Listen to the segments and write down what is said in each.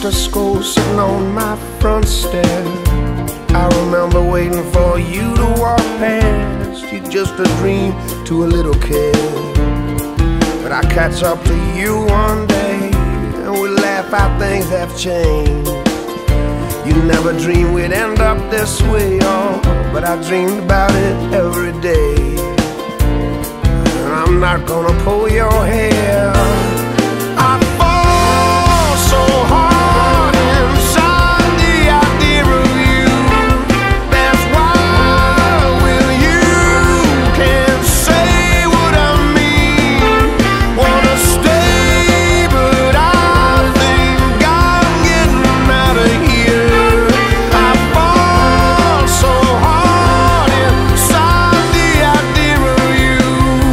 after school, sitting on my front step. I remember waiting for you to walk past. You're just a dream to a little kid. But I catch up to you one day, and we laugh how things have changed. You never dreamed we'd end up this way, oh, but I dreamed about it every day. And I'm not gonna pull your hair. I fall so hard inside the idea of you. That's why when you can't say what I mean, wanna stay, but I think I'm getting out of here. I fall so hard inside the idea of you.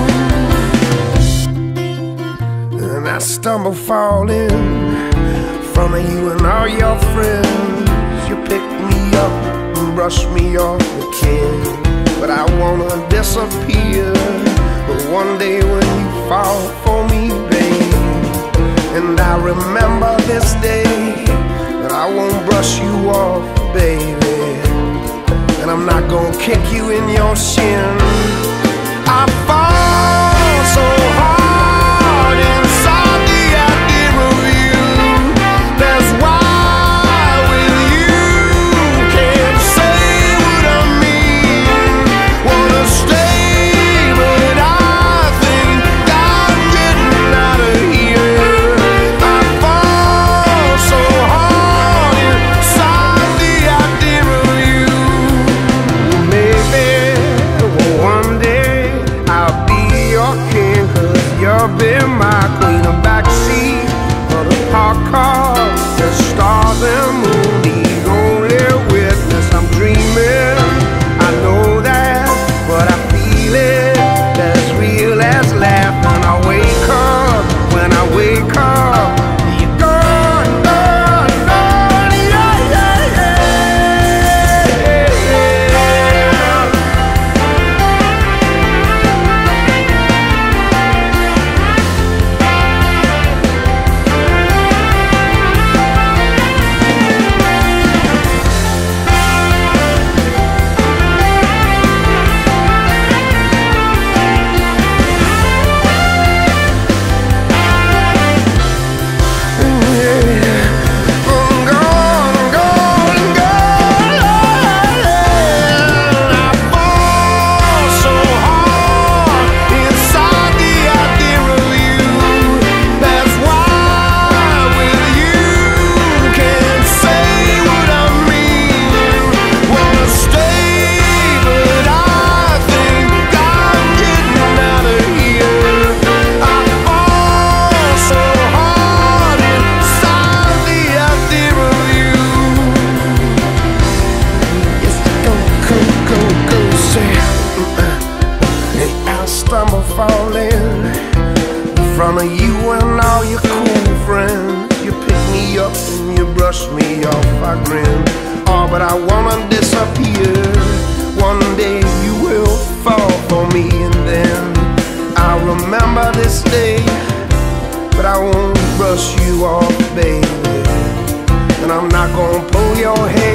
And I stumble, fall in front of you and all your friends. You pick me up and brush me off the kid. But I wanna disappear. But one day when you fall for me, babe, and I remember this day, but I won't brush you off, baby. And I'm not gonna kick you in your shin. I fall so hard inside the idea of you. That's why when you can't say what I mean, wanna stay, but I think I'm getting out of here. I fall so hard inside the idea of you. Maybe one day I'll be your king, 'cause you'll be my queen. A backseat of the parked car, the stars and moon, the only witness. I'm dreaming, I know that, but I feel it as real as laughing. I wake up, when I wake up, you're gone, gone, gone, yeah, yeah, yeah. Stumble, fall in front of you and all your cool friends. You pick me up and you brush me off. I grin, oh, but I wanna disappear. One day you will fall for me, and then I'll remember this day, but I won't brush you off, baby. And I'm not gonna pull your hair.